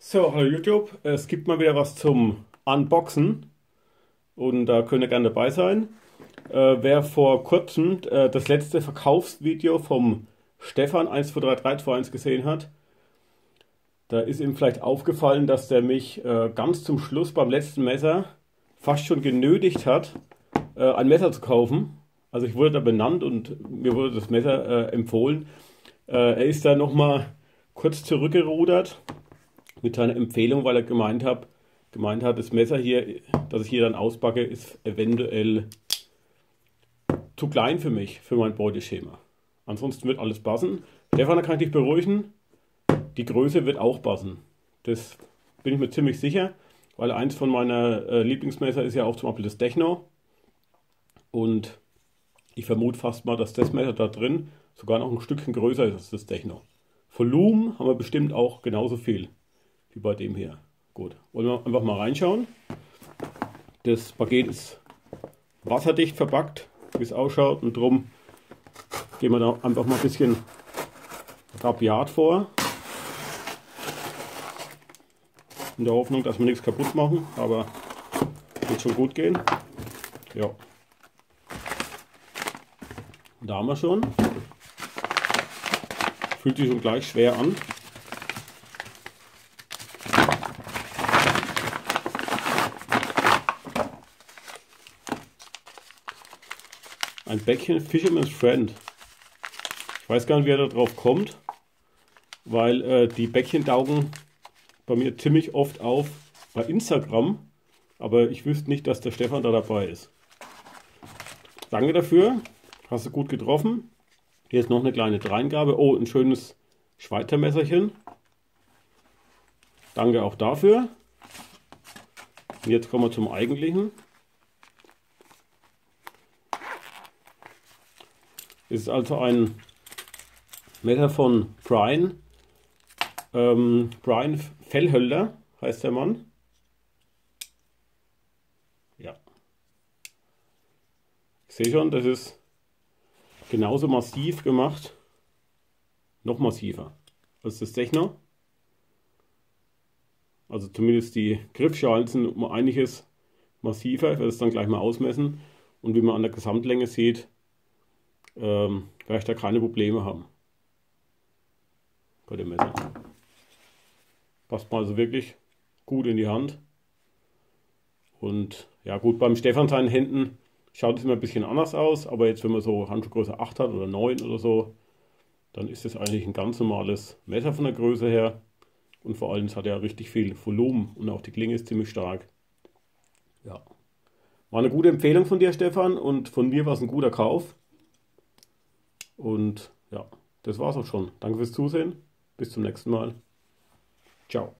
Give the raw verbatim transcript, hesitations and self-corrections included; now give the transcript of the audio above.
So, hallo YouTube. Es gibt mal wieder was zum Unboxen und da könnt ihr gerne dabei sein. Äh, wer vor kurzem äh, das letzte Verkaufsvideo vom Stefan eins zwei drei drei zwei eins gesehen hat, da ist ihm vielleicht aufgefallen, dass der mich äh, ganz zum Schluss beim letzten Messer fast schon genötigt hat, äh, ein Messer zu kaufen. Also ich wurde da benannt und mir wurde das Messer äh, empfohlen. Äh, er ist da nochmal kurz zurückgerudert mit seiner Empfehlung, weil er gemeint hat, gemeint hat, das Messer hier, das ich hier dann auspacke, ist eventuell zu klein für mich, für mein Beuteschema. Ansonsten wird alles passen. Stefan, da kann ich dich beruhigen, die Größe wird auch passen. Das bin ich mir ziemlich sicher, weil eins von meiner äh, Lieblingsmesser ist ja auch zum Beispiel das Techno. Und ich vermute fast mal, dass das Messer da drin sogar noch ein Stückchen größer ist als das Techno. Volumen haben wir bestimmt auch genauso viel wie bei dem hier. Gut, wollen wir einfach mal reinschauen. Das Paket ist wasserdicht verpackt, wie es ausschaut, und drum gehen wir da einfach mal ein bisschen rabiat vor. In der Hoffnung, dass wir nichts kaputt machen, aber wird schon gut gehen. Ja. Da haben wir schon. Fühlt sich schon gleich schwer an. Ein Bäckchen Fisherman's Friend. Ich weiß gar nicht, wie er da drauf kommt, weil äh, die Bäckchen taugen bei mir ziemlich oft auf bei Instagram, aber ich wüsste nicht, dass der Stefan da dabei ist. Danke dafür, hast du gut getroffen. Hier ist noch eine kleine Dreingabe. Oh, ein schönes Schweizer Messerchen. Danke auch dafür. Und jetzt kommen wir zum Eigentlichen. Es ist also ein Messer von Brian. Ähm, Brian Fellhölder heißt der Mann. Ja. Ich sehe schon, das ist genauso massiv gemacht. Noch massiver als das Techno. Also zumindest die Griffschalen sind um einiges massiver. Ich werde es dann gleich mal ausmessen. Und wie man an der Gesamtlänge sieht, ähm, werde ich da keine Probleme haben bei dem Messer. Passt mal also wirklich gut in die Hand. Und ja gut, beim Stefan seinen Händen schaut es immer ein bisschen anders aus, aber jetzt wenn man so Handschuhgröße acht hat oder neun oder so, dann ist das eigentlich ein ganz normales Messer von der Größe her. Und vor allem es hat ja richtig viel Volumen und auch die Klinge ist ziemlich stark. Ja, war eine gute Empfehlung von dir, Stefan, und von mir war es ein guter Kauf. Und ja, das war's auch schon. Danke fürs Zusehen. Bis zum nächsten Mal. Ciao.